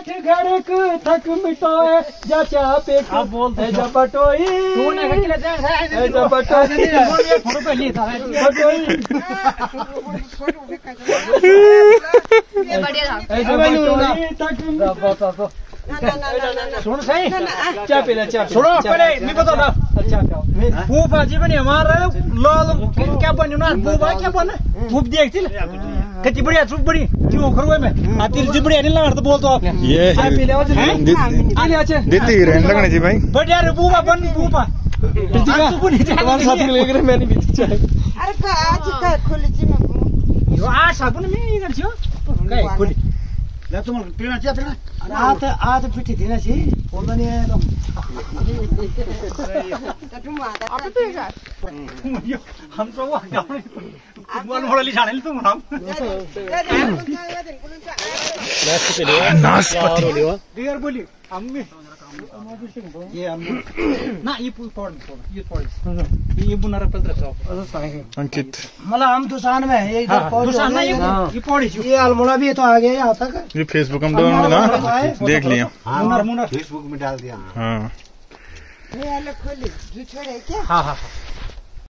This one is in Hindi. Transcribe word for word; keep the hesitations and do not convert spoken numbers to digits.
बैठ घड़क थक मिटाए जा चाह पे आप बोल दे जब बटोई तू ने किले जा जब बटोई फोटो पे ली था बटोई ये बढ़िया था जब बटोई थक बता तो ना ना ना ना सुन सही चाह पीला चाह सुनो पहले मैं बता रहा अच्छा फूफा जी बने हमारा लाल क्या बने ना फूफा क्या बने फूफ देखती कितनी बढ़िया सूप बड़ी क्यों खरवे में आती जी बढ़िया नहीं लगा तो बोल तो आप ये दीदी रहने लगने जी भाई बढ़िया रे फूफा बन फूफा तुम्हारे साथ में लेकर मैंने भी चाहे अरे का आज का खोली जी में यो आ साबुन में ये कर छियो काय खोली ले तुम पीना चाहिए पीना आते आते पिटी थी ना जी बोलता नहीं है तुम तुम आता अब तो क्या हम तो वो बोल मोड़ ली जाने तुम हम नाशपाती डियर बोली अम्मी ये अम्मी ना ये पॉड ये पॉड ये बुनारा पत्र सब अंकित मतलब हम दुसान में है ये इधर पहुंच दुसान ना ये ये पॉड ये अल्मोड़ा भी तो आ गया यहाँ तक ये फेसबुक हम डाउन ना देख लिया मुनर मुनर फेसबुक में डाल दिया हाँ ये अलग खोली जो छोड़े क्या हाँ हाँ